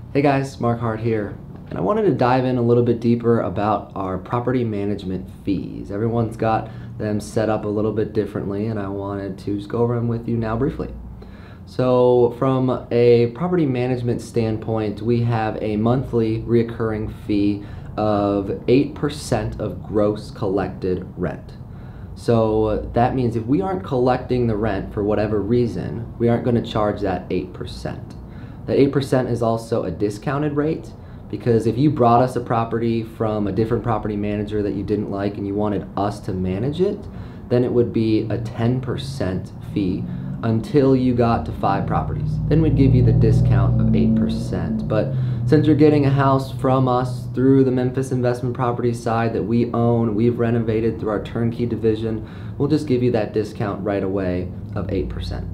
Hey guys, Mark Hart here, and I wanted to dive in a little bit deeper about our property management fees. Everyone's got them set up a little bit differently, and I wanted to just go over them with you now briefly. So from a property management standpoint, we have a monthly reoccurring fee of 8% of gross collected rent. So that means if we aren't collecting the rent for whatever reason, we aren't going to charge that 8%. That 8% is also a discounted rate, because if you brought us a property from a different property manager that you didn't like and you wanted us to manage it, then it would be a 10% fee until you got to 5 properties. Then we'd give you the discount of 8%. But since you're getting a house from us through the Memphis Investment Properties side that we own, we've renovated through our turnkey division, we'll just give you that discount right away of 8%.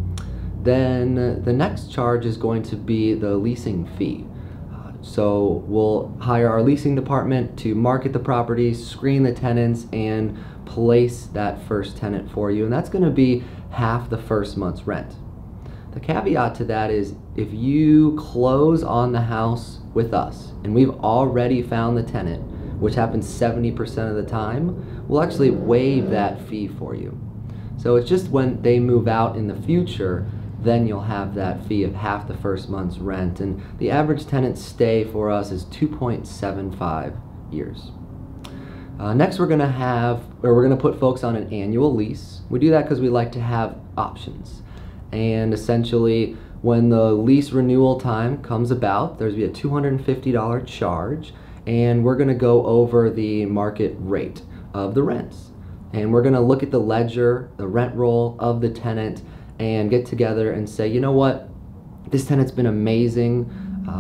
Then the next charge is going to be the leasing fee. So we'll hire our leasing department to market the property, screen the tenants, and place that first tenant for you. And that's going to be half the first month's rent. The caveat to that is if you close on the house with us and we've already found the tenant, which happens 70% of the time, we'll actually waive that fee for you. So it's just when they move out in the future, then you'll have that fee of half the first month's rent. And the average tenant stay for us is 2.75 years. Next we're gonna put folks on an annual lease. We do that because we like to have options. And essentially when the lease renewal time comes about, there's going to be a $250 charge, and we're gonna go over the market rate of the rents. And we're gonna look at the ledger, the rent roll of the tenant, and get together and say, you know what, this tenant's been amazing.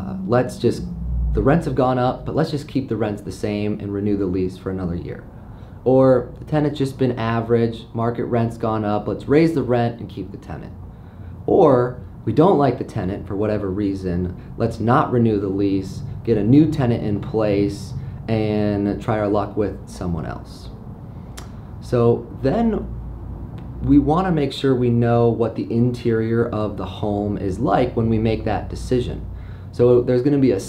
The rents have gone up, but let's just keep the rents the same and renew the lease for another year. Or the tenant's just been average, market rent's gone up, let's raise the rent and keep the tenant. Or we don't like the tenant for whatever reason, let's not renew the lease, get a new tenant in place, and try our luck with someone else. So then we want to make sure we know what the interior of the home is like when we make that decision. So there's going to be a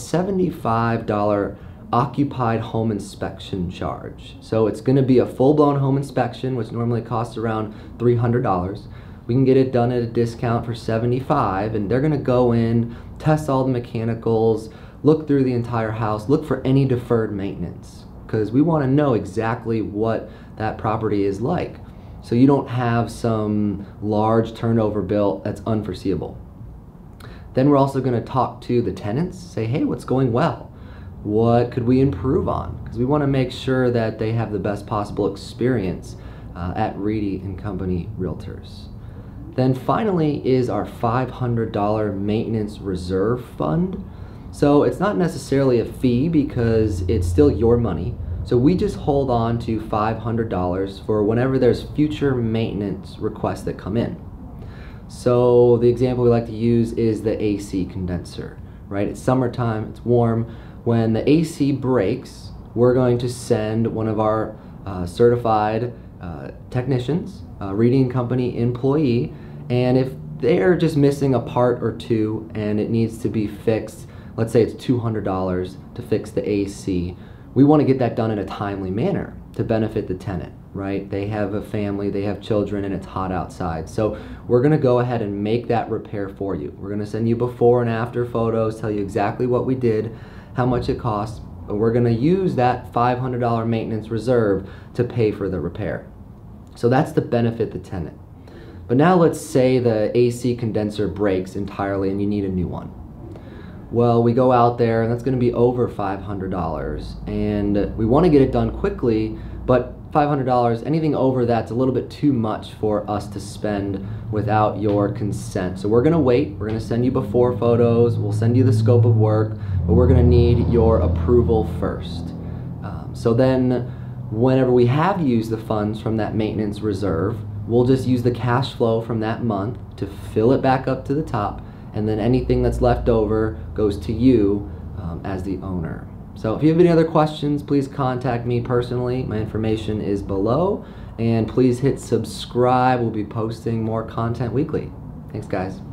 $75 occupied home inspection charge. So it's going to be a full-blown home inspection, which normally costs around $300. We can get it done at a discount for $75, and they're going to go in, test all the mechanicals, look through the entire house, look for any deferred maintenance, because we want to know exactly what that property is like, so you don't have some large turnover bill that's unforeseeable. Then we're also going to talk to the tenants, say, hey, what's going well? What could we improve on? Because we want to make sure that they have the best possible experience at Reedy and Company Realtors. Then finally is our $500 maintenance reserve fund. So it's not necessarily a fee because it's still your money. So we just hold on to $500 for whenever there's future maintenance requests that come in. So the example we like to use is the AC condenser, right? It's summertime, it's warm. When the AC breaks, we're going to send one of our certified technicians, a Reedy and Company employee, and if they're just missing a part or two and it needs to be fixed, let's say it's $200 to fix the AC, we want to get that done in a timely manner to benefit the tenant, right? They have a family, they have children, and it's hot outside. So we're going to go ahead and make that repair for you. We're going to send you before and after photos, tell you exactly what we did, how much it costs, but we're going to use that $500 maintenance reserve to pay for the repair. So that's to benefit the tenant. But now let's say the AC condenser breaks entirely and you need a new one. Well, we go out there and that's going to be over $500, and we want to get it done quickly, but $500, anything over that's a little bit too much for us to spend without your consent. So we're going to wait. We're going to send you before photos, we'll send you the scope of work, but we're going to need your approval first. So then whenever we have used the funds from that maintenance reserve, we'll just use the cash flow from that month to fill it back up to the top, and then anything that's left over goes to you as the owner. So if you have any other questions, please contact me personally. My information is below, and please hit subscribe. We'll be posting more content weekly. Thanks, guys.